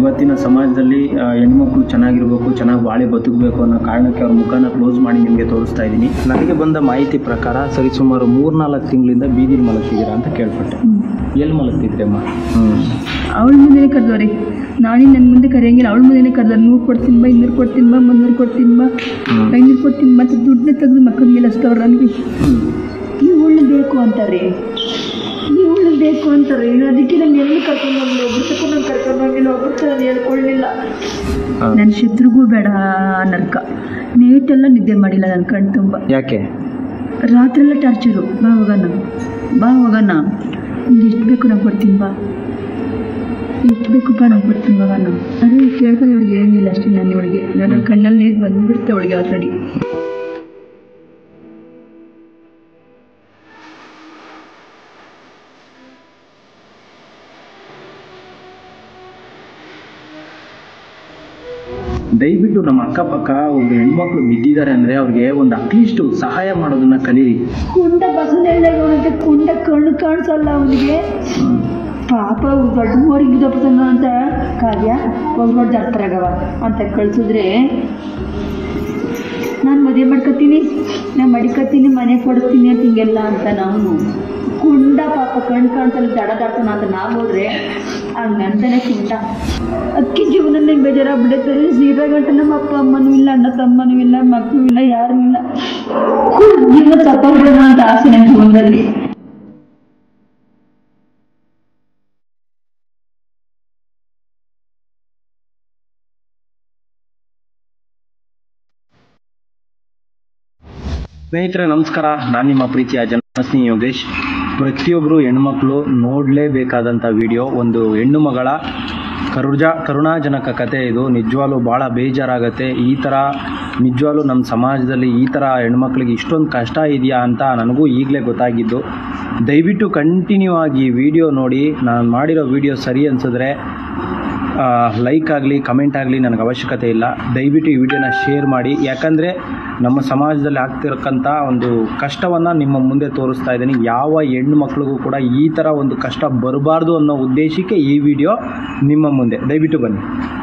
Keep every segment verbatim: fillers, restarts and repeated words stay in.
ಇವತ್ತಿನ ಸಮಾಜದಲ್ಲಿ ಹೆಣ್ಮಕ್ಳು ಚೆನ್ನಾಗಿರಬೇಕು, ಚೆನ್ನಾಗಿ ಬಾಳಿ ಬದುಕಬೇಕು ಅನ್ನೋ ಕಾರಣಕ್ಕೆ ಅವ್ರ ಮುಖನ ಕ್ಲೋಸ್ ಮಾಡಿ ನಿಮಗೆ ತೋರಿಸ್ತಾ ಇದ್ದೀನಿ. ನನಗೆ ಬಂದ ಮಾಹಿತಿ ಪ್ರಕಾರ ಸರಿಸುಮಾರು ಮೂರ್ನಾಲ್ಕು ತಿಂಗಳಿಂದ ಬೀದಿಲಿ ಮಲಗ್ತಿದ್ದೀರಾ ಅಂತ ಕೇಳ್ಪಟ್ಟೆ. ಎಲ್ಲಿ ಮಲಗ್ತಿದ್ರಿ ಅಮ್ಮ? ಹ್ಞೂ ಅವಳ ಮುಂದೆನೇ ಕರೆದವ್ರಿ, ನಾಳೆ ನನ್ನ ಮುಂದೆ ಕರೆಯಂಗಿಲ್ಲ. ಅವಳ ಮುಂದೆನೇ ಕರೆದ ನೂರು ಕೊಡ್ತೀನಿ ಬಾ, ಇನ್ನೂರು ಕೊಡ್ತೀನಿ ಬಾ, ಮುನ್ನೂರು ಕೊಡ್ತೀನಿ ಬಾ, ಐನೂರು ಕೊಡ್ತೀನಿ ಮತ್ತು ದುಡ್ಡನ್ನ ತೆಗೆದು ಮಕ್ಕಳ ಮೇಲೆ ಅಷ್ಟವ್ರು ನನಗೆ ನೀವು ಉಳ್ಳು ಬೇಕು ಅಂತಾರೆ, ನೀವು ಉಳ್ಳು ಬೇಕು ಅಂತಾರೆ. ಅದಕ್ಕೆ ನಾನು ಎಲ್ಲಿ ಕರ್ಕೊಂಡು ಹೋಗಲಿ, ಒಬ್ರು ತಗೊಂಡು ನಾನು ಕರ್ಕೊಂಡು ಹೋಗಿಲ್ಲ, ಒಬ್ರು ಥರ ಹೇಳ್ಕೊಳ್ಳಿಲ್ಲ. ನನ್ನ ಶತ್ರುಗೂ ಬೇಡ ನರ್ಕ. ನೈಟೆಲ್ಲ ನಿದ್ದೆ ಮಾಡಿಲ್ಲ ನನ್ನ ಕಣ್ಣು ತುಂಬ. ಯಾಕೆ? ರಾತ್ರೆಲ್ಲ ಟಾರ್ಚರು. ಬಾ ಹೋಗೋಣ, ಬಾ ಹೋಗೋಣ, ನಿಮ್ಗೆ ಎಷ್ಟು ಬೇಕು ನಾನು ಕೊಡ್ತೀನಿ ಬಾ, ಎಷ್ಟು ಬೇಕು ಬಾ ನಾನು ಕೊಡ್ತೀನಿ ಬಾ ನಾನು. ಅದೇ ಕೇಳ್ಕೊಂಡು ಇವಳಿಗೆ ಏನಿಲ್ಲ ಅಷ್ಟೇ. ನಾನು ಇವಳಿಗೆ ನನ್ನ ಕಣ್ಣಲ್ಲಿ ನೀರು ಬಂದುಬಿಡುತ್ತೆ ಅವಳಿಗೆ ಆಲ್ರೆಡಿ. ದಯವಿಟ್ಟು ನಮ್ಮ ಅಕ್ಕಪಕ್ಕ ಒಬ್ರು ಹೆಣ್ಮಕ್ಳು ಬಿದ್ದಿದ್ದಾರೆ ಅಂದರೆ ಅವ್ರಿಗೆ ಒಂದು ಅಟ್ಲೀಸ್ಟ್ ಸಹಾಯ ಮಾಡೋದನ್ನ ಕಲೀರಿ. ಕುಂಡ ಬಸನೆಲ್ಲ ನೋಡುತ್ತೆ, ಕುಂಡ ಕಣ್ಣು ಕಾಣಿಸಲ್ಲ ಅವನಿಗೆ. ಪಾಪ ದೊಡ್ಡ ಮೋರಿಗೆ ದಪ್ಪನ ಅಂತ ಕಾವ್ಯ ಹೋಗಿ ನೋಡಿ ಜಾತ್ರೆಗವ ಅಂತ ಕಳ್ಸಿದ್ರೆ ನಾನು ಮದುವೆ ಮಾಡ್ಕೊತೀನಿ, ನಾನು ಮಡಿಕೊತೀನಿ, ಮನೆ ಕೊಡ್ತೀನಿ ಅಂತ ಹಿಂಗೆಲ್ಲ ಅಂತ ನಾವು ಕುಂಡ ಪಾಪ ಕಣ್ಣು ಕಾಣಿಸಲ್ಲ ದಡ ದಾಡ್ತಾನ ಅಂತ ನಾವು ನೋಡ್ರೆ ಹಂಗಂತಾನೆ ಕುಂಟ. ಅಕ್ಕಿ ಜೀವನ ನಂಗೆ ಬೇಜಾರಾಗ್ಬಿಡುತ್ತೆ. ಸೀರೆ ಗಂಟೆ ನಮ್ಮ ಅಪ್ಪ ಅಮ್ಮನೂ ಇಲ್ಲ, ಅಣ್ಣ ತಮ್ಮನೂ ಇಲ್ಲ, ಮಕ್ಕಳು ಇಲ್ಲ, ಯಾರೂ ಇಲ್ಲ. ಜೀವನ ತಪ್ಪಾಗ್ಬಿಡೋಣ ಅಂತ ಆಸೆ ನನ್ನ ಜೀವನದಲ್ಲಿ. ಸ್ನೇಹಿತರೆ ನಮಸ್ಕಾರ, ನಾನು ನಿಮ್ಮ ಪ್ರೀತಿಯ ಜನಸ್ನೇಹಿ ಯೋಗೇಶ್. ಪ್ರತಿಯೊಬ್ಬರು ಹೆಣ್ಮಕ್ಳು ನೋಡಲೇಬೇಕಾದಂಥ ವಿಡಿಯೋ, ಒಂದು ಹೆಣ್ಣು ಮಗಳ ಕರುಜ ಕರುಣಾಜನಕ ಕತೆ ಇದು. ನಿಜವಾಗ್ಲೂ ಭಾಳ ಬೇಜಾರಾಗುತ್ತೆ. ಈ ಥರ ನಿಜವಾಗ್ಲೂ ನಮ್ಮ ಸಮಾಜದಲ್ಲಿ ಈ ಥರ ಹೆಣ್ಮಕ್ಳಿಗೆ ಇಷ್ಟೊಂದು ಕಷ್ಟ ಇದೆಯಾ ಅಂತ ನನಗೂ ಈಗಲೇ ಗೊತ್ತಾಗಿದ್ದು. ದಯವಿಟ್ಟು ಕಂಟಿನ್ಯೂ ಆಗಿ ವಿಡಿಯೋ ನೋಡಿ. ನಾನು ಮಾಡಿರೋ ವಿಡಿಯೋ ಸರಿ ಅನಿಸಿದ್ರೆ ಲೈಕ್ ಆಗಲಿ ಕಮೆಂಟ್ ಆಗಲಿ ನನಗೆ ಅವಶ್ಯಕತೆ ಇಲ್ಲ. ದಯವಿಟ್ಟು ಈ ವಿಡಿಯೋನ ಶೇರ್ ಮಾಡಿ, ಯಾಕಂದರೆ ನಮ್ಮ ಸಮಾಜದಲ್ಲಿ ಆಗ್ತಿರಕ್ಕಂಥ ಒಂದು ಕಷ್ಟವನ್ನು ನಿಮ್ಮ ಮುಂದೆ ತೋರಿಸ್ತಾ ಇದ್ದೀನಿ. ಯಾವ ಹೆಣ್ಣು ಮಕ್ಕಳಿಗೂ ಕೂಡ ಈ ಥರ ಒಂದು ಕಷ್ಟ ಬರಬಾರ್ದು ಅನ್ನೋ ಉದ್ದೇಶಕ್ಕೆ ಈ ವಿಡಿಯೋ ನಿಮ್ಮ ಮುಂದೆ. ದಯವಿಟ್ಟು ಬನ್ನಿ.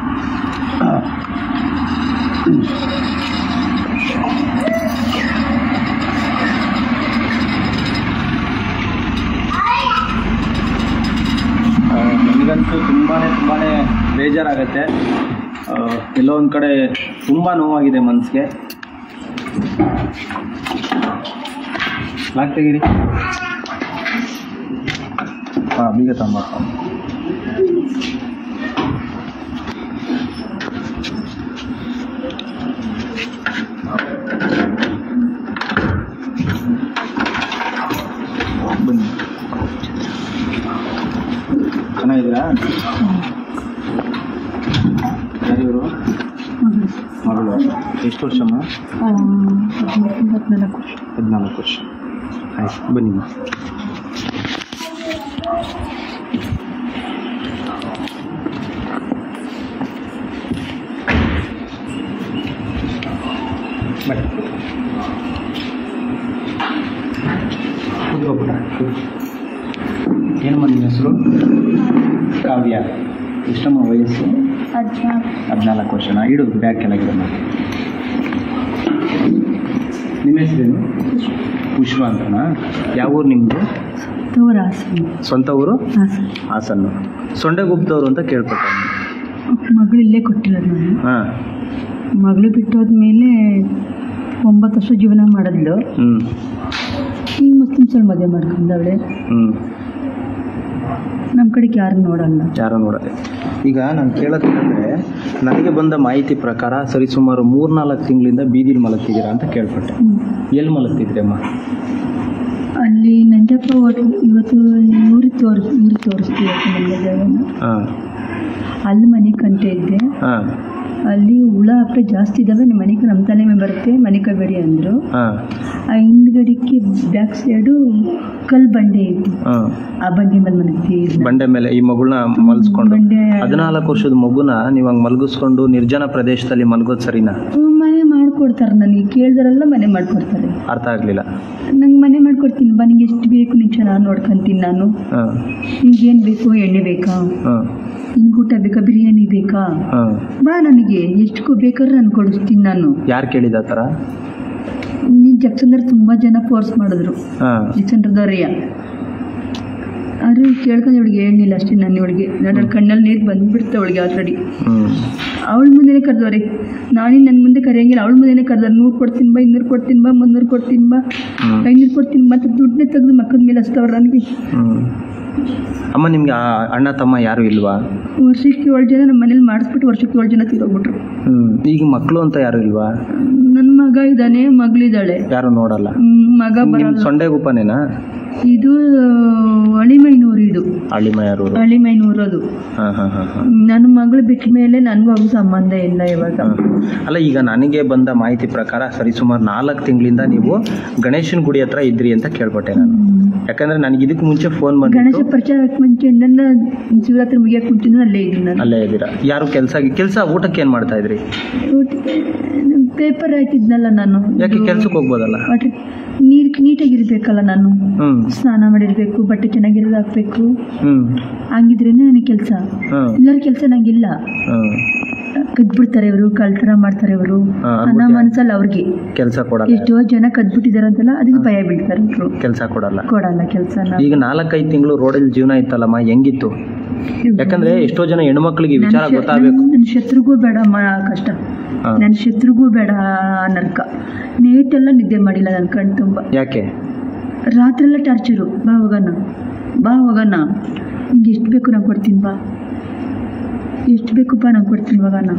ನನಗಂತೂ ತುಂಬಾ ತುಂಬಾ ಬೇಜಾರಾಗತ್ತೆ. ಎಲ್ಲೋ ಒಂದು ಕಡೆ ತುಂಬ ನೋವಾಗಿದೆ ಮನಸ್ಸಿಗೆ. ಲಾಕ್ ತೆಗೀರಿ. ಹಾಂ ಬೀಗ ತಂಬ. ಬನ್ನಿ. ಚೆನ್ನಾಗಿದ್ದೀರಾ? ಯಾರಿವರು? ಮಗಳು. ಎಷ್ಟು ವರ್ಷಮ್ಮ? ಹದಿನಾಲ್ಕು ವರ್ಷ. ಹದಿನಾಲ್ಕು ವರ್ಷ. ಆಯ್ತು ಬನ್ನಿ. ಬನ್ನಿ ಕೂತ್ಕೊಬಿಟ್ಟ. ಏನಮ್ಮ ನಿಮ್ಮ ಹೆಸರು? ಕಾವ್ಯ. ಎಷ್ಟಮ್ಮ ವಯಸ್ಸು? ಹದಿನಾಲ್ಕು ವರ್ಷನ. ಇಡೋದು ಬ್ಯಾಗ್ ಕೆಳಗಿಡಮ್ಮ. ನಿಮ್ಮ ಹೆಸರೇನು? ಪುಷ್ಪ ಅಂತನಾ? ಯಾವ ಊರು ನಿಮ್ಮದು? ಸ್ವಂತ ಊರು ಹಾಸನ್ನು. ಸೊಂಡೆಗುಪ್ಪದವರು ಅಂತ ಕೇಳ್ಪಟ್ಟೆ. ಮಗಳು ಇಲ್ಲೇ ಕೊಟ್ಟಿರೋದು ನಾನು. ಹಾಂ. ಮಗಳು ಬಿಟ್ಟೋದ್ಮೇಲೆ ಒಂಬತ್ತು ವರ್ಷ ಜೀವನ ಮಾಡಿದ್ಲು. ಹ್ಞೂ. ಈಗ ಮುಸ್ಲಿಮ್ಸಲ್ಲಿ ಮದುವೆ ಮಾಡ್ಕೊಂಡವಳೆ. ಹ್ಞೂ. ನಮ್ಮ ಕಡೆಗೆ ಯಾರು ನೋಡಲ್ಲ, ಯಾರು ನೋಡಲ್ಲ. ಈಗ ನಾನು ಕೇಳೋದಂದರೆ ನನಗೆ ಬಂದ ಮಾಹಿತಿ ಪ್ರಕಾರ ಸರಿಸುಮಾರು ಮೂರ್ನಾಲ್ಕು ತಿಂಗಳಿಂದ ಬೀದಿಲಿ ಮಲಗ್ತಿದ್ದೀರಾ ಅಂತ ಕೇಳ್ಪಟ್ಟೆ. ಎಲ್ಲಿ ಮಲಗ್ತಿದ್ರಿ ಅಮ್ಮ? ಅಲ್ಲಿ ನಂಜಪ್ಪ ಹೋಟ್ಲು. ಇವತ್ತು ಊರಿಗೆ ತೋರಿಸ್ ಊರಿಗೆ ತೋರಿಸ್ತೀವಿ ನನ್ನ ಜಾಗನ. ಹಾಂ. ಅಲ್ಲಿ ಮನೆ ಕಂಟೆ ಇದ್ದೆ. ಹಾಂ. ಅಲ್ಲಿ ಹುಳ ಹಪ್ಪೆ ಜಾಸ್ತಿ ಇದ್ದಾವೆ. ನಿಮ್ಮ ಮನೆಗೆ ನಮ್ಮ ತಲೆ ಮೇಲೆ ಬರುತ್ತೆ, ಮನೆ ಕಬೇಡಿ ಅಂದರು. ಹಾಂ. ಆ ಹಿಂದ್ಗಡೆಗೆ ಬ್ಯಾಕ್ ಸೈಡು ಕಲ್ ಬಂಡೆ ಇತ್ತು. ಹಾಂ. ಆ ಬಂಡೆ ಮೇಲೆ ಮಲಗ್ತೀವಿ. ಬಂಡೆ ಮೇಲೆ ಈ ಮಗುನ ಮಲಗಿಸ್ಕೊಂಡು ಹದಿನಾಲ್ಕು ವರ್ಷದ ಮಗುನ ನೀವು ಹಂಗೆ ಮಲಗಿಸ್ಕೊಂಡು ನಿರ್ಜನ ಪ್ರದೇಶದಲ್ಲಿ ಮಲಗೋದು ಸರಿನಾ? ಮನೆ ಮಾಡ್ಕೊಡ್ತಾರೆ. ನನಗೆ ಕೇಳಿದ್ರೆಲ್ಲ ಮನೆ ಮಾಡ್ಕೊಡ್ತಾರೆ. ಅರ್ಥ ಆಗಲಿಲ್ಲ. ನಂಗೆ ಮನೆ ಮಾಡ್ಕೊಡ್ತೀನಿ ಬಾ, ನಿಂಗೆ ಎಷ್ಟು ಬೇಕು ನೀನು ಚೆನ್ನಾಗಿ ನೋಡ್ಕೊಂತೀನಿ ನಾನು. ನಿಂಗೆ ಏನು ಬೇಕು? ಎಣ್ಣೆ ಬೇಕಾ? ನಿನ್ಗೆ ಊಟ ಬೇಕಾ? ಬಿರಿಯಾನಿ ಬೇಕಾ? ಬೇಕಾ ಹಾಂ ಬಾ, ನನಗೆ ಎಷ್ಟು ಬೇಕಾದ್ರೆ ನಾನು ಕೊಡಿಸ್ತೀನಿ. ನಾನು ಯಾರು ಕೇಳಿದ ಆ ಥರ? ನೀನು ಜಕ್ಸಂದ್ರೆ ತುಂಬ ಜನ ಫೋರ್ಸ್ ಮಾಡಿದ್ರು, ಹಾಂ ಜಕ್ಸಂದ್ರದವ್ರಯ್ಯ. ಆದರೆ ಕೇಳ್ಕೊಂಡು ಇವಳಿಗೆ ಹೇಳಲಿಲ್ಲ ಅಷ್ಟೇ. ನಾನು ಇವಳಿಗೆ ನನ್ನ ಕಣ್ಣಲ್ಲಿ ನೀರು ಬಂದುಬಿಡ್ತೆ ಅವಳಿಗೆ ಆಲ್ರೆಡಿ. ಅವಳ ಮುಂದೆನೇ ಕರೆದವ್ರೆ, ನಾನೇ ನನ್ನ ಮುಂದೆ ಕರೆಯಂಗಿಲ್ಲ. ಅವಳ ಮುಂದೆನೇ ಕರೆದವ್ರು, ನೂರು ಕೊಡ್ತೀನಿ ಬಾ, ಇನ್ನೂರು ಕೊಡ್ತೀನಿ ಬಾ, ಮುನ್ನೂರು ಕೊಡ್ತೀನಿ ಬಾ, ಐನೂರು ಕೊಡ್ತೀನಿ, ಮತ್ತು ದುಡ್ಡನ್ನೇ ತೆಗೆದು ಮಕ್ಕದ ಮೇಲೆ ಹಚ್ತವ್ರು ನನಗೆ. ಅಮ್ಮ ನಿಮ್ಗೆ ಅಣ್ಣ ತಮ್ಮ ಯಾರು ಇಲ್ವಾ? ವರ್ಷಕ್ಕೆ ಏಳು ಜನ ನಮ್ಮ ಮನೇಲಿ ಮಾಡಿಸ್ಬಿಟ್ಟು ವರ್ಷಕ್ಕೆ ಏಳು ಜನ ತೀರೋಗ್ಬಿಟ್ರು. ಈಗ ಮಕ್ಕಳು ಅಂತ ಯಾರು ಇಲ್ವಾ? ನನ್ನ ಮಗ ಇದ್ದಾನೆ, ಮಗಳಿದ್ದಾಳೆ. ಯಾರು ನೋಡಲ್ಲ? ಮಗ ಬರಲ್ಲ. ಸೊಂಡೆಗುಪ್ಪನೇನಾ ಇದು? ಹಳಿಮೈನೂರು. ಇದು ಹಳಿಮೈನೂರು. ಹಳಿಮೈನೂರು ಅದು. ನನ್ನ ಮಗಳು ಬಿಟ್ಟ ಮೇಲೆ ನನಗೂ ಅವ್ರ ಸಂಬಂಧ ಇಲ್ಲ ಇವಾಗ. ಅಲ್ಲ, ಈಗ ನನಗೆ ಬಂದ ಮಾಹಿತಿ ಪ್ರಕಾರ ಸರಿಸುಮಾರು ನಾಲ್ಕು ತಿಂಗಳಿಂದ ನೀವು ಗಣೇಶನ ಗುಡಿ ಹತ್ರ ಇದ್ರಿ ಅಂತ ಕೇಳ್ಪಟ್ಟೆ ನಾನು. ಯಾಕಂದ್ರೆ ನನಗೆ ಇದಕ್ಕೆ ಮುಂಚೆ ಫೋನ್ ಮಾಡಿ ಗಣೇಶ ಪರಿಚಯ ಮುಂಚೆಯಿಂದ ಶಿವರಾತ್ರಿ ಮುಗಿಯಕ್ಕೆ ಮುಂಚೆ ಅಲ್ಲೇ ಇದ್ದೀನಿ ನಾನು. ಅಲ್ಲೇ ಇದ್ದೀರಾ? ಯಾರು ಕೆಲಸ ಕೆಲಸ ಊಟಕ್ಕೆ ಏನು ಮಾಡ್ತಾ ಇದ್ರಿ? ಪೇಪರ್ ಹಾಕಿದ್ನಲ್ಲ ನಾನು. ಯಾಕೆ ಕೆಲ್ಸಕ್ಕೆ ಹೋಗ್ಬೋದಲ್ಲ? ನೀರು ನೀಟಾಗಿರ್ಬೇಕಲ್ಲ ನಾನು. ಸ್ನಾನ ಮಾಡಿರ್ಬೇಕು, ಬಟ್ಟೆ ಚೆನ್ನಾಗಿರೋದು ಹಾಕ್ಬೇಕು, ಹಂಗಿದ್ರೇನೆ ನನಗೆ ಕೆಲಸ. ಎಲ್ಲರ ಕೆಲಸ ನಂಗಿಲ್ಲ. ಕದ್ಬಿಡ್ತಾರೆ ಇವರು, ಕಳ್ತನ ಮಾಡ್ತಾರೆ ಇವರು, ನನ್ನ ಮನಸ್ಸಲ್ಲ ಅವ್ರಿಗೆ ಕೆಲಸ ಕೊಡಲ್ಲ. ಎಷ್ಟೋ ಜನ ಕದ್ಬಿಟ್ಟಿದಾರೆ ಅಂತಲ್ಲ, ಅದಕ್ಕೆ ಭಯ ಬೀಳ್ತಾರೆ ಇವರು. ಕೆಲಸ ಕೊಡಲ್ಲ ಕೊಡಲ್ಲ ಕೆಲಸ. ಈಗ ನಾಲ್ಕೈದು ತಿಂಗಳು ರೋಡಲ್ಲಿ ಜೀವನ ಇತ್ತಲ್ಲಮ್ಮ, ಹೆಂಗಿತ್ತು? ಯಾಕಂದ್ರೆ ಎಷ್ಟೋ ಜನ ಹೆಣ್ಮಕ್ಳಿಗೆ ವಿಚಾರ ಗೊತ್ತಾಗಬೇಕು. ನನ್ನ ಶತ್ರುಗೂ ಬೇಡ ಕಷ್ಟ, ನನ್ನ ಶತ್ರುಗೂ ಬೇಡ ನರ್ಕ. ನೇಟೆಲ್ಲ ನಿದ್ದೆ ಮಾಡಿಲ್ಲ ನನ್ನ ಕಣ್ಣು ತುಂಬ. ಯಾಕೆ? ರಾತ್ರಿ ಎಲ್ಲ ಟಾರ್ಚರು. ಬಾ ಹೋಗೋಣ, ಬಾ ಹೋಗೋಣ, ನಿಂಗೆ ಎಷ್ಟು ಬೇಕು ನಾನು ಕೊಡ್ತೀನಿ, ಬಾ ಎಷ್ಟು ಬೇಕಪ್ಪ ನಾನು ಕೊಡ್ತೀನಿ ಹೋಗೋಣ.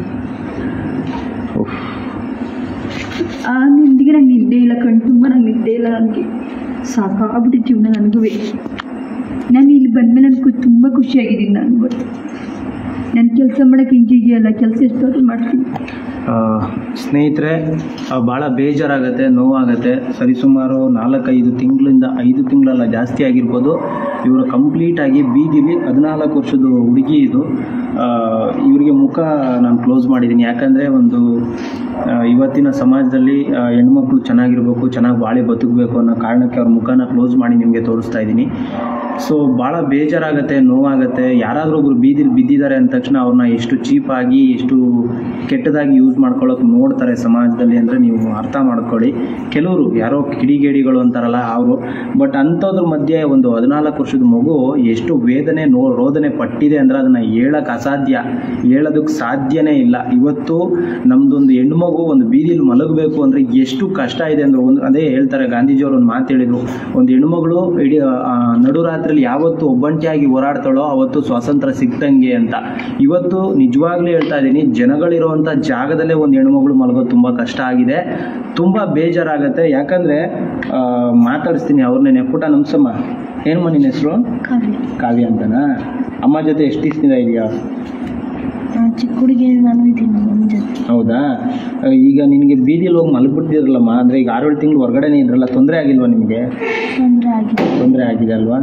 ಆ ನಿಂದಿಗೆ ನಂಗೆ ನಿದ್ದೆ ಇಲ್ಲ, ಕಣ್ಣು ತುಂಬ ನಂಗೆ ನಿದ್ದೆ ಇಲ್ಲ. ನನಗೆ ಸಾಕಾಗ್ಬಿಟ್ಟು ಜೀವನ ನನಗೂ. ನಾನು ಇಲ್ಲಿ ಬಂದಮೇಲೆ ನನಗೆ ತುಂಬ ಖುಷಿಯಾಗಿದ್ದೀನಿ. ನಾನು ಗೊತ್ತು ನನ್ನ ಕೆಲಸ ಮಾಡೋಕ್ಕೆ ಹಿಂಗಿದೆಯಲ್ಲ, ಕೆಲಸ ಎಷ್ಟೊತ್ತು ಮಾಡ್ತೀನಿ. ಸ್ನೇಹಿತರೆ, ಭಾಳ ಬೇಜಾರಾಗುತ್ತೆ, ನೋವಾಗುತ್ತೆ. ಸರಿಸುಮಾರು ನಾಲ್ಕೈದು ತಿಂಗಳಿಂದ ಐದು ತಿಂಗಳೆಲ್ಲ ಜಾಸ್ತಿ ಆಗಿರ್ಬೋದು. ಇವರು ಕಂಪ್ಲೀಟಾಗಿ ಬೀದಿಲಿ ಹದಿನಾಲ್ಕು ವರ್ಷದ ಹುಡುಗಿ ಇದು. ಇವರಿಗೆ ಮುಖ ನಾನು ಕ್ಲೋಸ್ ಮಾಡಿದ್ದೀನಿ. ಯಾಕಂದರೆ ಒಂದು ಇವತ್ತಿನ ಸಮಾಜದಲ್ಲಿ ಹೆಣ್ಮಕ್ಳು ಚೆನ್ನಾಗಿರ್ಬೇಕು, ಚೆನ್ನಾಗಿ ಬಾಳೆ ಬದುಕಬೇಕು ಅನ್ನೋ ಕಾರಣಕ್ಕೆ ಅವ್ರ ಮುಖನ ಕ್ಲೋಸ್ ಮಾಡಿ ನಿಮಗೆ ತೋರಿಸ್ತಾ ಇದ್ದೀನಿ. ಸೊ ಭಾಳ ಬೇಜಾರಾಗುತ್ತೆ, ನೋವಾಗುತ್ತೆ. ಯಾರಾದರೂ ಒಬ್ರು ಬೀದಿಲಿ ಬಿದ್ದಿದ್ದಾರೆ ಅಂದ ತಕ್ಷಣ ಅವ್ರನ್ನ ಎಷ್ಟು ಚೀಪಾಗಿ, ಎಷ್ಟು ಕೆಟ್ಟದಾಗಿ ಯೂಸ್ ಮಾಡ್ಕೊಳ್ಳೋಕೆ ನೋಡ್ತಾರೆ ಸಮಾಜದಲ್ಲಿ ಅಂದರೆ ನೀವು ಅರ್ಥ ಮಾಡ್ಕೊಳ್ಳಿ. ಕೆಲವರು ಯಾರೋ ಕಿಡಿಗೇಡಿಗಳು ಅಂತಾರಲ್ಲ ಅವರು. ಬಟ್ ಅಂಥದ್ರ ಮಧ್ಯೆ ಒಂದು ಹದಿನಾಲ್ಕು ವರ್ಷದ ಮಗು ಎಷ್ಟು ವೇದನೆ ನೋ ರೋದನೆ ಪಟ್ಟಿದೆ ಅಂದರೆ ಅದನ್ನು ಹೇಳೋಕ್ಕೆ ಅಸಾಧ್ಯ, ಹೇಳೋದಕ್ಕೆ ಸಾಧ್ಯನೇ ಇಲ್ಲ. ಇವತ್ತು ನಮ್ಮದೊಂದು ಹೆಣ್ಮಗು ಒಂದು ಬೀದಿಲಿ ಮಲಗಬೇಕು ಅಂದರೆ ಎಷ್ಟು ಕಷ್ಟ ಇದೆ ಅಂದರೆ, ಒಂದು ಅದೇ ಹೇಳ್ತಾರೆ ಗಾಂಧೀಜಿಯವರು ಒಂದು ಮಾತು ಹೇಳಿದರು, ಒಂದು ಹೆಣ್ಮಗಳು ಇಡೀ ನಡುರಾತ್ರಿಯಲ್ಲಿ ಯಾವತ್ತು ಒಬ್ಬಂಟಿಯಾಗಿ ಹೋರಾಡ್ತಾಳೋ ಅವತ್ತು ಸ್ವಾತಂತ್ರ್ಯ ಸಿಕ್ತಂಗೆ ಅಂತ. ಇವತ್ತು ನಿಜವಾಗ್ಲೂ ಹೇಳ್ತಾ ಇದ್ದೀನಿ, ಜನಗಳಿರುವಂಥ ಜಾಗದಲ್ಲೇ ಒಂದು ಹೆಣ್ಮಗಳು ಮಲಗೋದು ತುಂಬ ಕಷ್ಟ ಆಗಿದೆ, ತುಂಬ ಬೇಜಾರಾಗುತ್ತೆ. ಯಾಕಂದರೆ ಮಾತಾಡಿಸ್ತೀನಿ ಅವ್ರನ್ನೇ. ಪುಟ ನಮ್ಸಮ್ಮ, ಏನಮ್ಮ ನಿನ್ನ ಹೆಸರು? ಕಾವ್ಯ ಅಂತನಾ? ಅಮ್ಮ ಜೊತೆ ಎಷ್ಟು ದಿವಸದಿಂದ ಇದೆಯಾ? ಚಿಕ್ಕ ಹುಡುಗಿ ನಾನು ಇದ್ದೀನಿ. ಹೌದಾ? ಈಗ ನಿನಗೆ ಬೀದಿಯಲ್ಲಿ ಹೋಗಿ ಮಲಗ್ಬಿಟ್ಟಿದ್ರಲ್ಲಮ್ಮ, ಅಂದರೆ ಈಗ ಆರೇಳು ತಿಂಗಳು ಹೊರಗಡೆನೇ ಇದ್ರಲ್ಲ, ತೊಂದರೆ ಆಗಿಲ್ವಾ ನಿಮಗೆ? ತೊಂದರೆ ಆಗಿದೆ. ತೊಂದರೆ ಆಗಿದೆ ಅಲ್ವಾ?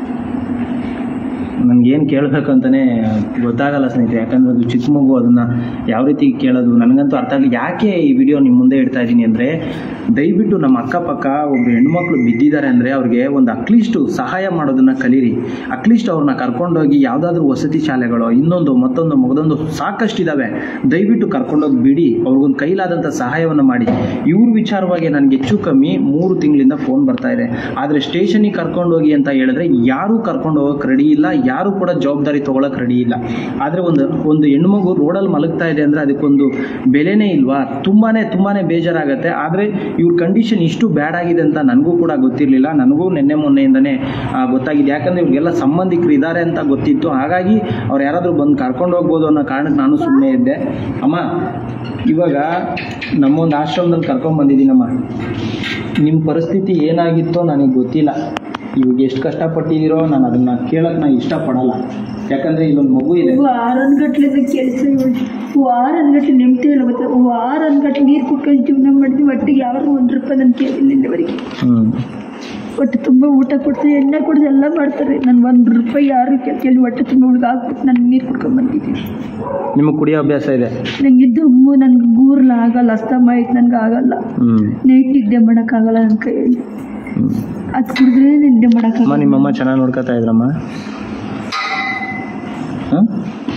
ನನಗೇನು ಕೇಳಬೇಕು ಅಂತಲೇ ಗೊತ್ತಾಗಲ್ಲ ಸ್ನೇಹಿತರೆ. ಯಾಕಂದರೆ ಅದು ಚಿಕ್ಕ ಮಗು, ಅದನ್ನು ಯಾವ ರೀತಿ ಕೇಳೋದು ನನಗಂತೂ ಅರ್ಥ ಆಗಲಿ. ಯಾಕೆ ಈ ವಿಡಿಯೋ ನಿಮ್ಮ ಮುಂದೆ ಇಡ್ತಾ ಇದ್ದೀನಿ ಅಂದರೆ, ದಯವಿಟ್ಟು ನಮ್ಮ ಅಕ್ಕಪಕ್ಕ ಒಬ್ಬರು ಹೆಣ್ಮಕ್ಳು ಬಿದ್ದಿದ್ದಾರೆ ಅಂದರೆ ಅವ್ರಿಗೆ ಒಂದು ಅಟ್ಲೀಸ್ಟು ಸಹಾಯ ಮಾಡೋದನ್ನು ಕಲೀರಿ. ಅಟ್ಲೀಸ್ಟ್ ಅವ್ರನ್ನ ಕರ್ಕೊಂಡೋಗಿ ಯಾವುದಾದ್ರೂ ವಸತಿ ಶಾಲೆಗಳು, ಇನ್ನೊಂದು ಮತ್ತೊಂದು ಮಗದೊಂದು ಸಾಕಷ್ಟಿದ್ದಾವೆ, ದಯವಿಟ್ಟು ಕರ್ಕೊಂಡೋಗಿ ಬಿಡಿ, ಅವ್ರಿಗೊಂದು ಕೈಲಾದಂಥ ಸಹಾಯವನ್ನು ಮಾಡಿ. ಇವ್ರ ವಿಚಾರವಾಗಿ ನನಗೆ ಹೆಚ್ಚು ಕಮ್ಮಿ ಮೂರು ತಿಂಗಳಿಂದ ಫೋನ್ ಬರ್ತಾ ಇದೆ. ಆದರೆ ಸ್ಟೇಷನಿಗೆ ಕರ್ಕೊಂಡೋಗಿ ಅಂತ ಹೇಳಿದ್ರೆ ಯಾರೂ ಕರ್ಕೊಂಡು ಹೋಗೋಕೆ ರೆಡಿ ಇಲ್ಲ, ಯಾರು ಕೂಡ ಜವಾಬ್ದಾರಿ ತೊಗೊಳಕ್ಕೆ ರೆಡಿ ಇಲ್ಲ. ಆದರೆ ಒಂದು ಒಂದು ಹೆಣ್ಮಗು ರೋಡಲ್ಲಿ ಮಲಗ್ತಾ ಇದೆ ಅಂದರೆ ಅದಕ್ಕೊಂದು ಬೆಲೆನೇ ಇಲ್ವಾ? ತುಂಬಾ ತುಂಬಾ ಬೇಜಾರಾಗುತ್ತೆ. ಆದರೆ ಇವ್ರ ಕಂಡೀಷನ್ ಇಷ್ಟು ಬ್ಯಾಡ್ ಆಗಿದೆ ಅಂತ ನನಗೂ ಕೂಡ ಗೊತ್ತಿರಲಿಲ್ಲ. ನನಗೂ ನಿನ್ನೆ ಮೊನ್ನೆಯಿಂದನೇ ಗೊತ್ತಾಗಿದೆ. ಯಾಕಂದರೆ ಇವ್ರಿಗೆಲ್ಲ ಸಂಬಂಧಿಕರು ಇದ್ದಾರೆ ಅಂತ ಗೊತ್ತಿತ್ತು. ಹಾಗಾಗಿ ಅವ್ರು ಯಾರಾದರೂ ಬಂದು ಕರ್ಕೊಂಡು ಹೋಗ್ಬೋದು ಅನ್ನೋ ಕಾರಣಕ್ಕೆ ನಾನು ಸುಮ್ಮನೆ ಇದ್ದೆ. ಅಮ್ಮ, ಇವಾಗ ನಮ್ಮೊಂದು ಆಶ್ರಮದಲ್ಲಿ ಕರ್ಕೊಂಡ್ಬಂದಿದ್ದೀನಮ್ಮ. ನಿಮ್ಮ ಪರಿಸ್ಥಿತಿ ಏನಾಗಿತ್ತೋ ನನಗೆ ಗೊತ್ತಿಲ್ಲ. ಇವಾಗ ಎಷ್ಟು ಕಷ್ಟಪಟ್ಟಿದ್ದೀರೋ ನಾನು ಅದನ್ನು ಕೇಳೋಕ್ಕೆ ನಾನು ಇಷ್ಟಪಡಲ್ಲ. ಯಾಕಂದರೆ ಇಲ್ಲೊಂದು ಮಗು ಇದೆ. ವಾರನ್ಗಟ್ಲೆ ಕೆಲಸ, ವಾರನ್ಗಟ್ಲೆ ನೆಮ್ಮದಿ ಇಲ್ಲ ಗೊತ್ತಾ? ವಾರನ್ಗಟ್ಲೆ ನೀರು ಕುಟ್ಕೊಂಡು ಜೀವನ ಮಾಡಿದ್ವಿ. ಒಟ್ಟಿಗೆ ಯಾರು ಒಂದು ರೂಪಾಯಿ ನನ್ನ ಕೇಳಿಲ್ಲ ಇಲ್ಲಿವರೆಗೆ. ಒಟ್ಟು ತುಂಬ ಊಟ ಕೊಡ್ತಾರೆ, ಎಣ್ಣೆ ಕೊಡ್ದು ಎಲ್ಲ ಮಾಡ್ತಾರೆ. ನಾನು ಒಂದು ರೂಪಾಯಿ ಯಾರು ಕೇಳಿ ಹೊಟ್ಟೆ ತುಂಬ ಹುಡುಗ ಹಾಕ್ಬಿಟ್ಟು ನಾನು ನೀರು ಕುಡ್ಕೊಂಡು ಬಂದಿದ್ದೀನಿ. ನಿಮಗೆ ಕುಡಿಯೋ ಅಭ್ಯಾಸ ಇದೆ? ನಂಗೆ ದಮ್ಮು, ನನ್ಗೆ ಗೂರ್ಲ ಆಗಲ್ಲ, ಅಸ್ತಮ ಆಯ್ತು, ನನಗೆ ಆಗಲ್ಲ. ನೈಟ್ ನಿದ್ದೆ ಮಾಡೋಕ್ಕಾಗಲ್ಲ ನನ್ನ ಕೈಯಲ್ಲಿ. ಅದು ಕುಡಿದ್ರೆ ನಿದ್ದೆ ಮಾಡೋಕ್ಕಾಗಲ್ಲ. ನಿಮ್ಮಮ್ಮ ಚೆನ್ನಾಗಿ ನೋಡ್ಕೊತಾ ಇದ್ರಮ್ಮ? ಚೆನ್ನಾಗಿ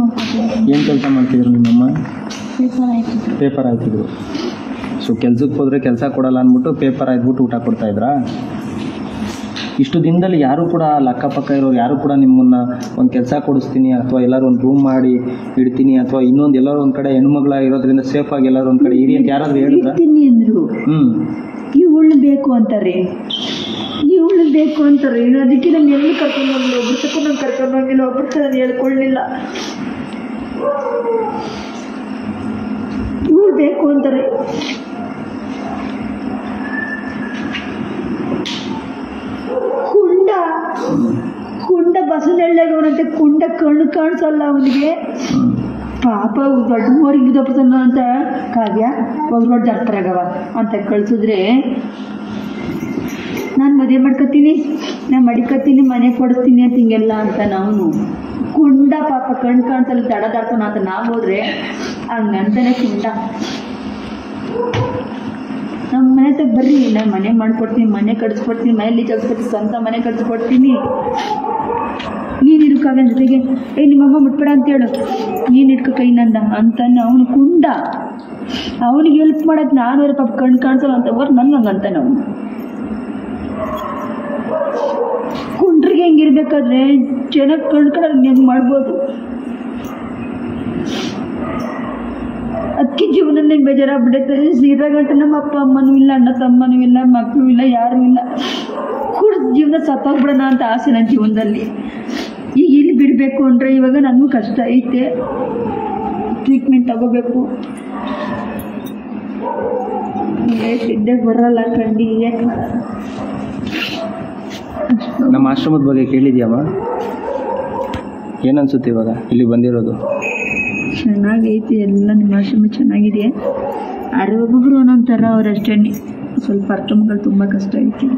ನೋಡ್ಕೊತೀನಿ. ಏನು ಕೆಲಸ ಮಾಡ್ತಿದ್ರು ನಿಮ್ಮಮ್ಮ? ಪೇಪರ್ ಆಯ್ತಿದ್ರು. ಪೇಪರ್ ಆಯ್ತಿದ್ರು. ಸೊ ಕೆಲ್ಸಕ್ಕೆ ಹೋದರೆ ಕೆಲಸ ಕೊಡಲ್ಲ ಅಂದ್ಬಿಟ್ಟು ಪೇಪರ್ ಆಯ್ದುಬಿಟ್ಟು ಊಟ ಕೊಡ್ತಾಯಿದ್ರಾ? ಇಷ್ಟು ದಿನದಲ್ಲಿ ಯಾರೂ ಕೂಡ ಅಲ್ಲಿ ಅಕ್ಕಪಕ್ಕ ಇರೋರು ಯಾರು ಕೂಡ ನಿಮ್ಮನ್ನು ಒಂದು ಕೆಲಸ ಕೊಡಿಸ್ತೀನಿ ಅಥವಾ ಎಲ್ಲರೂ ಒಂದು ರೂಮ್ ಮಾಡಿ ಇಡ್ತೀನಿ ಅಥವಾ ಇನ್ನೊಂದು ಎಲ್ಲರೂ ಒಂದು ಕಡೆ ಹೆಣ್ಮಗಳಾಗಿರೋದ್ರಿಂದ ಸೇಫಾಗಿ ಎಲ್ಲರೂ ಒಂದು ಕಡೆ ಇರಿ ಅಂತ ಯಾರಾದರೂ ಹೇಳಿದ್ರೆ ಅಂದರು. ಹ್ಞೂ ಇವಳು ಬೇಕು ಅಂತಾರೆ, ಇವಳು ಬೇಕು ಅಂತಾರೆ. ಅದಕ್ಕೆ ನಾನು ಎಲ್ಲಿ ಕರ್ಕೊಂಡು ಹೋಗಿಲ್ಲ, ಒಬ್ರು ತಕೊಂಡು ನಾನು ಕರ್ಕೊಂಡು ಹೋಗಿಲ್ಲ, ಒಬ್ರು ಥರ ಹೇಳ್ಕೊಳ್ಳಿಲ್ಲ. ಇವಳು ಬೇಕು ಅಂತಾರೆ. ಕುಂಡ ಕುಂಡ ಬಸವನಹಳ್ಳಿಯವನಂತೆ ಕುಂಡ ಕಣ್ಣು ಕಾಣಿಸಲ್ಲ ಅವನಿಗೆ. ಪಾಪ ದೊಡ್ಡ ಮೋರಿಗೆ ಇದಪ್ಪನ ಅಂತ ಕಾವ್ಯ ಹೋಗಿ ನೋಡಿ ದರ್ತರಾಗವ ಅಂತ ಕಳ್ಸಿದ್ರೆ ನಾನು ಮದುವೆ ಮಾಡ್ಕೊತೀನಿ, ನಾನು ಮಡಿಕೊತೀನಿ, ಮನೆ ಕೊಡಿಸ್ತೀನಿ ಅಂತ ಹಿಂಗೆಲ್ಲ ಅಂತ ನಾವು ಕುಂಡ ಪಾಪ ಕಣ್ಣು ಕಾಣಿಸಲ್ಲ ದಡ ದಾಡ್ತಾನ ಅಂತ ನಾವು ಹೋದ್ರೆ ಹಂಗಂತಾನೆ ಕುಂಡ. ನಮ್ಮ ಮನೆ ತಗ ಬರ್ರಿ, ನಾನು ಮನೆ ಮಾಡ್ಕೊಡ್ತೀನಿ, ಮನೆ ಕಟ್ಸ್ಕೊಡ್ತೀನಿ, ಮನೇಲಿ ಜಗ್ಸ್ಕೊಡ್ತೀನಿ, ಸ್ವಂತ ಮನೆ ಕಟ್ಸ್ಕೊಡ್ತೀನಿ. ನೀನು ಇಡ್ಕಾಗ ಜೊತೆಗೆ ಏ ನಿಮ್ಮಮ್ಮ ಮುಟ್ಬೇಡ ಅಂತೇಳು, ನೀನು ಇಟ್ಕೊ ಕೈನಂದ ಅಂತಾನೆ ಅವನು ಕುಂಡ. ಅವನಿಗೆ ಹೆಲ್ಪ್ ಮಾಡೋದು ನಾನು ಅವ್ರ ಪಾಪ ಕಣ್ಣು ಕಾಣಿಸಲ್ಲ ಅಂತ ಬರ್ ನನ್ನ ಹಂಗಂತಾನೆ ಅವನು. ಕುಂಡ್ರಿಗೆ ಹೆಂಗಿರ್ಬೇಕಾದ್ರೆ ಚೆನ್ನಾಗಿ ಕಣ್ಣು ಕಣ ಹೆಂಗೆ ಮಾಡ್ಬೋದು. ಅದಕ್ಕೆ ಜೀವನನೇ ಬೇಜಾರಾಗ್ಬಿಟ್ಟೈತೆ. ಸೀದಾ ಗಂಟೆ ನಮ್ಮ ಅಪ್ಪ ಅಮ್ಮನೂ ಇಲ್ಲ, ಅಣ್ಣ ತಮ್ಮನೂ ಇಲ್ಲ, ಮಕ್ಕಳು ಇಲ್ಲ, ಯಾರೂ ಇಲ್ಲ. ಕುಡ್ದು ಜೀವನ ಸತ್ತೋಗ್ಬಿಡೋಣ ಅಂತ ಆಸೆ ನನ್ನ ಜೀವನದಲ್ಲಿ. ಈಗ ಇಲ್ಲಿ ಬಿಡಬೇಕು ಅಂದರೆ ಇವಾಗ ನನಗೂ ಕಷ್ಟ ಐತೆ, ಟ್ರೀಟ್ಮೆಂಟ್ ತಗೋಬೇಕು. ಸಿದ್ಧಾಗ ಬರಲ್ಲ ಕಂಡು ಯಾಕೆ ನಮ್ಮ ಆಶ್ರಮದ ಬಗ್ಗೆ ಕೇಳಿದ್ಯಾಮ್ಮ? ಏನನ್ಸುತ್ತೆ ಇವಾಗ ಇಲ್ಲಿ ಬಂದಿರೋದು? ಚೆನ್ನಾಗೈತಿ ಎಲ್ಲ, ನಿಮ್ಮ ಆಶ್ರಮ ಚೆನ್ನಾಗಿದೆ. ಆದರೆ ಒಬ್ಬೊಬ್ರು ಒಂದೊಂದು ಥರ ಅವರಷ್ಟೇ. ಸ್ವಲ್ಪ ಅರ್ಥಮಗಳು ತುಂಬ ಕಷ್ಟ ಐತಿ,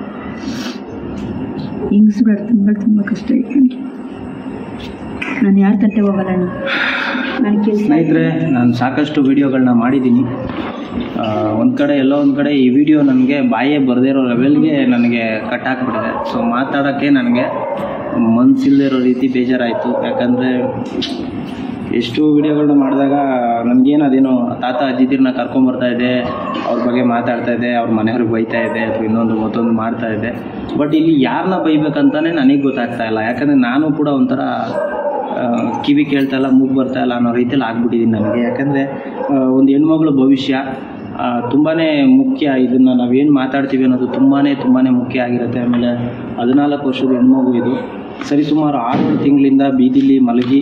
ಹೆಂಗಸ್ರು ಅರ್ಥಮಗಳು ತುಂಬ ಕಷ್ಟ ಐತಿ. ನಾನು ಯಾರ ತಟ್ಟೆ ಹೋಗಲ್ಲ. ನಾನು ಕೆಲಸ ಸ್ನೇಹಿತರೆ, ನಾನು ಸಾಕಷ್ಟು ವಿಡಿಯೋಗಳನ್ನ ಮಾಡಿದ್ದೀನಿ. ಒಂದು ಕಡೆ ಎಲ್ಲೋ ಒಂದು ಕಡೆ ಈ ವಿಡಿಯೋ ನನಗೆ ಬಾಯೇ ಬರದೇ ಇರೋ ಲೆವೆಲ್ಗೆ ನನಗೆ ಕಟ್ ಹಾಕ್ಬಿಟ್ಟಿದೆ. ಸೊ ಮಾತಾಡೋಕ್ಕೆ ನನಗೆ ಮನಸ್ಸಿಲ್ಲದೆ ಇರೋ ರೀತಿ ಬೇಜಾರಾಯಿತು. ಯಾಕಂದರೆ ಎಷ್ಟು ವಿಡಿಯೋಗಳನ್ನ ಮಾಡಿದಾಗ ನನಗೇನು ಅದೇನೋ ತಾತ ಅಜ್ಜಿದಿರನ್ನ ಕರ್ಕೊಂಬರ್ತಾ ಇದೆ, ಅವ್ರ ಬಗ್ಗೆ ಮಾತಾಡ್ತಾ ಇದೆ, ಅವ್ರ ಮನೆಯವ್ರಿಗೆ ಬೈತಾ ಇದೆ ಅಥವಾ ಇನ್ನೊಂದು ಮತ್ತೊಂದು ಮಾಡ್ತಾ ಇದೆ. ಬಟ್ ಇಲ್ಲಿ ಯಾರನ್ನ ಬೈಬೇಕಂತಾನೆ ನನಗೆ ಗೊತ್ತಾಗ್ತಾ ಇಲ್ಲ. ಯಾಕಂದರೆ ನಾನು ಕೂಡ ಒಂಥರ ಕಿವಿ ಕೇಳ್ತಾ ಇಲ್ಲ, ಮೂಗು ಬರ್ತಾ ಇಲ್ಲ ಅನ್ನೋ ರೀತಿಯಲ್ಲಿ ಆಗ್ಬಿಟ್ಟಿದ್ದೀನಿ ನನಗೆ. ಯಾಕಂದರೆ ಒಂದು ಹೆಣ್ಮಗಳ ಭವಿಷ್ಯ ತುಂಬಾ ಮುಖ್ಯ. ಇದನ್ನು ನಾವೇನು ಮಾತಾಡ್ತೀವಿ ಅನ್ನೋದು ತುಂಬಾ ತುಂಬಾ ಮುಖ್ಯ ಆಗಿರುತ್ತೆ. ಆಮೇಲೆ ಹದಿನಾಲ್ಕು ವರ್ಷದ ಹೆಣ್ಮಗು ಇದು. ಸರಿಸುಮಾರು ಆರೇಳು ತಿಂಗಳಿಂದ ಬೀದಿಲಿ ಮಲಗಿ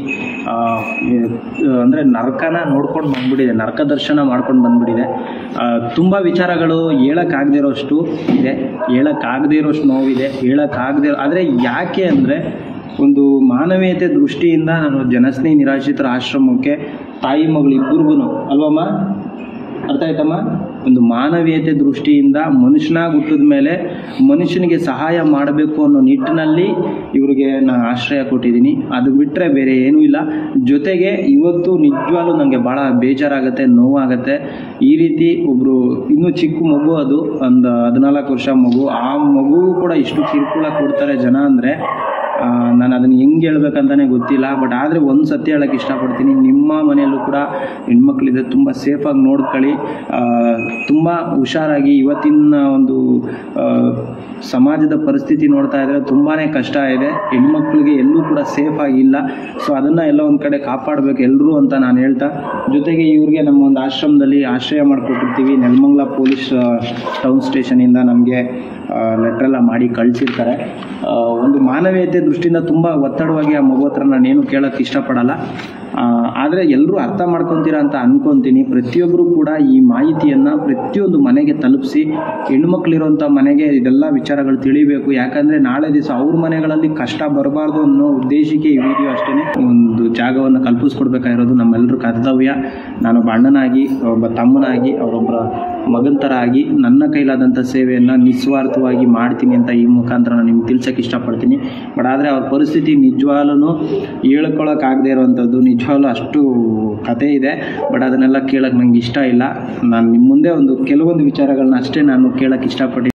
ಅಂದರೆ ನರಕನ ನೋಡ್ಕೊಂಡು ಬಂದ್ಬಿಟ್ಟಿದೆ, ನರಕ ದರ್ಶನ ಮಾಡ್ಕೊಂಡು ಬಂದ್ಬಿಟ್ಟಿದೆ. ತುಂಬ ವಿಚಾರಗಳು ಹೇಳೋಕ್ಕಾಗದೇ ಇರೋಷ್ಟು ಇದೆ, ಹೇಳೋಕ್ಕಾಗದೇ ಇರೋಷ್ಟು ನೋವಿದೆ, ಹೇಳೋಕ್ಕಾಗದೇ. ಆದರೆ ಯಾಕೆ ಅಂದರೆ ಒಂದು ಮಾನವೀಯತೆ ದೃಷ್ಟಿಯಿಂದ ನಾನು ಜನಸ್ನೇಹಿ ನಿರಾಶ್ರಿತರ ಆಶ್ರಮಕ್ಕೆ ತಾಯಿ ಮಗಳು ಇಬ್ಬರಿಗೂ ಅಲ್ವಮ್ಮ, ಅರ್ಥ ಆಯ್ತಮ್ಮ, ಒಂದು ಮಾನವೀಯತೆ ದೃಷ್ಟಿಯಿಂದ ಮನುಷ್ಯನಾಗಿ ಹುಟ್ಟಿದ ಮೇಲೆ ಮನುಷ್ಯನಿಗೆ ಸಹಾಯ ಮಾಡಬೇಕು ಅನ್ನೋ ನಿಟ್ಟಿನಲ್ಲಿ ಇವ್ರಿಗೆ ನಾನು ಆಶ್ರಯ ಕೊಟ್ಟಿದ್ದೀನಿ. ಅದು ಬಿಟ್ಟರೆ ಬೇರೆ ಏನೂ ಇಲ್ಲ. ಜೊತೆಗೆ ಇವತ್ತು ನಿಜವಾಗ್ಲೂ ನನಗೆ ಭಾಳ ಬೇಜಾರಾಗುತ್ತೆ, ನೋವಾಗುತ್ತೆ. ಈ ರೀತಿ ಒಬ್ಬರು ಇನ್ನೂ ಚಿಕ್ಕ ಮಗು, ಅದು ಒಂದು ಹದಿನಾಲ್ಕು ವರ್ಷ ಮಗು, ಆ ಮಗು ಕೂಡ ಇಷ್ಟು ಕಿರುಕುಳ ಕೊಡ್ತಾರೆ ಜನ ಅಂದರೆ ನಾನು ಅದನ್ನು ಹೆಂಗೆ ಹೇಳ್ಬೇಕಂತಲೇ ಗೊತ್ತಿಲ್ಲ. ಬಟ್ ಆದರೆ ಒಂದು ಸತ್ಯ ಹೇಳೋಕ್ಕೆ ಇಷ್ಟಪಡ್ತೀನಿ, ನಿಮ್ಮ ಮನೆಯಲ್ಲೂ ಕೂಡ ಹೆಣ್ಮಕ್ಳಿದೆ, ತುಂಬ ಸೇಫಾಗಿ ನೋಡ್ಕೊಳ್ಳಿ, ತುಂಬ ಹುಷಾರಾಗಿ. ಇವತ್ತಿನ ಒಂದು ಸಮಾಜದ ಪರಿಸ್ಥಿತಿ ನೋಡ್ತಾ ಇದ್ದರೆ ತುಂಬಾ ಕಷ್ಟ ಇದೆ, ಹೆಣ್ಮಕ್ಳಿಗೆ ಎಲ್ಲೂ ಕೂಡ ಸೇಫಾಗಿಲ್ಲ. ಸೊ ಅದನ್ನು ಎಲ್ಲ ಒಂದು ಕಡೆ ಕಾಪಾಡಬೇಕು ಎಲ್ಲರೂ ಅಂತ ನಾನು ಹೇಳ್ತಾ, ಜೊತೆಗೆ ಇವ್ರಿಗೆ ನಮ್ಮ ಒಂದು ಆಶ್ರಮದಲ್ಲಿ ಆಶ್ರಯ ಮಾಡಿಕೊಟ್ಟಿರ್ತೀವಿ. ನೆಲಮಂಗಲ ಪೊಲೀಸ್ ಟೌನ್ ಸ್ಟೇಷನಿಂದ ನಮಗೆ ಲೆಟ್ರೆಲ್ಲ ಮಾಡಿ ಕಳಿಸಿರ್ತಾರೆ. ಒಂದು ಮಾನವೀಯತೆ ದೃಷ್ಟಿಯಿಂದ ತುಂಬ ಒತ್ತಡವಾಗಿ ಆ ಮಗು ಹತ್ರ ನಾನೇನು ಕೇಳೋಕ್ಕೆ ಇಷ್ಟಪಡಲ್ಲ. ಆದರೆ ಎಲ್ಲರೂ ಅರ್ಥ ಮಾಡ್ಕೊತೀರಾ ಅಂತ ಅಂದ್ಕೊತೀನಿ. ಪ್ರತಿಯೊಬ್ಬರು ಕೂಡ ಈ ಮಾಹಿತಿಯನ್ನು ಪ್ರತಿಯೊಂದು ಮನೆಗೆ ತಲುಪಿಸಿ, ಹೆಣ್ಮಕ್ಳಿರೋಂಥ ಮನೆಗೆ ಇದೆಲ್ಲ ವಿಚಾರಗಳು ತಿಳಿಬೇಕು. ಯಾಕಂದರೆ ನಾಳೆ ದಿವಸ ಅವ್ರ ಮನೆಗಳಲ್ಲಿ ಕಷ್ಟ ಬರಬಾರ್ದು ಅನ್ನೋ ಉದ್ದೇಶಕ್ಕೆ ಈ ವಿಡಿಯೋ ಅಷ್ಟೇ. ಒಂದು ಜಾಗವನ್ನು ಕಲ್ಪಿಸ್ಕೊಡ್ಬೇಕಾಗಿರೋದು ನಮ್ಮೆಲ್ಲರ ಕರ್ತವ್ಯ. ನಾನೊಬ್ಬ ಅಣ್ಣನಾಗಿ, ಒಬ್ಬ ತಮ್ಮನಾಗಿ, ಅವರೊಬ್ಬರ ಮಗನ ಥರ ಆಗಿ ನನ್ನ ಕೈಲಾದಂಥ ಸೇವೆಯನ್ನು ನಿಸ್ವಾರ್ಥವಾಗಿ ಮಾಡ್ತೀನಿ ಅಂತ ಈ ಮುಖಾಂತರ ನಾನು ನಿಮ್ಗೆ ತಿಳ್ಸೋಕ್ಕೆ ಇಷ್ಟಪಡ್ತೀನಿ. ಬಟ್ ಆದರೆ ಅವ್ರ ಪರಿಸ್ಥಿತಿ ನಿಜವಾಗ್ಲೂ ಹೇಳ್ಕೊಳಕ್ಕಾಗದೇ ಇರೋವಂಥದ್ದು, ನಿಜವಾಗ್ಲೂ ಅಷ್ಟು ಕತೆ ಇದೆ. ಬಟ್ ಅದನ್ನೆಲ್ಲ ಕೇಳೋಕ್ಕೆ ನಂಗೆ ಇಷ್ಟ ಇಲ್ಲ. ನಾನು ನಿಮ್ಮ ಮುಂದೆ ಒಂದು ಕೆಲವೊಂದು ವಿಚಾರಗಳನ್ನ ಅಷ್ಟೇ ನಾನು ಕೇಳೋಕ್ಕೆ ಇಷ್ಟಪಟ್ಟು